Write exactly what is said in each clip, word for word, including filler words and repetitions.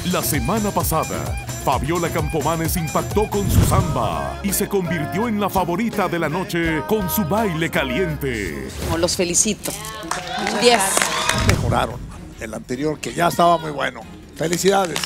La semana pasada, Fabiola Campomanes impactó con su samba y se convirtió en la favorita de la noche con su baile caliente. Los felicito. diez. Mejoraron el anterior, que ya estaba muy bueno. Felicidades.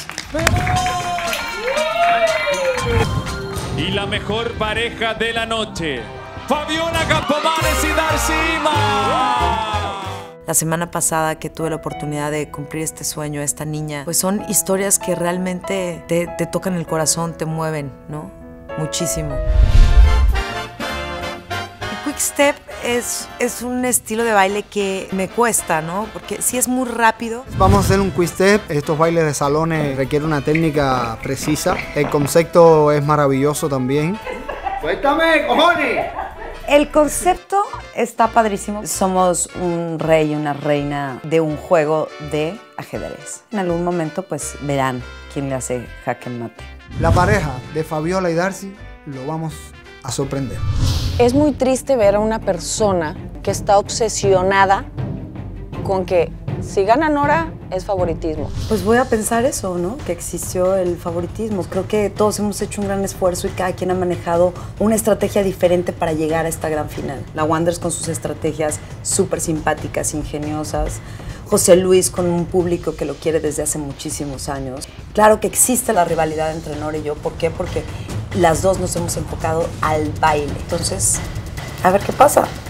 Y la mejor pareja de la noche, Fabiola Campomanes y Darcy Ima. La semana pasada que tuve la oportunidad de cumplir este sueño, esta niña, pues son historias que realmente te, te tocan el corazón, te mueven, ¿no? Muchísimo. El quick step es, es un estilo de baile que me cuesta, ¿no? Porque sí es muy rápido. Vamos a hacer un quick step. Estos bailes de salones requieren una técnica precisa. El concepto es maravilloso también. ¡Suéltame, cojones! El concepto está padrísimo. Somos un rey y una reina de un juego de ajedrez. En algún momento, pues, verán quién le hace jaque mate. La pareja de Fabiola y Darcy lo vamos a sorprender. Es muy triste ver a una persona que está obsesionada con que si gana Nora es favoritismo. Pues voy a pensar eso, ¿no? Que existió el favoritismo. Creo que todos hemos hecho un gran esfuerzo y cada quien ha manejado una estrategia diferente para llegar a esta gran final. La Wanderers con sus estrategias súper simpáticas, ingeniosas. José Luis con un público que lo quiere desde hace muchísimos años. Claro que existe la rivalidad entre Nora y yo. ¿Por qué? Porque las dos nos hemos enfocado al baile. Entonces, a ver qué pasa.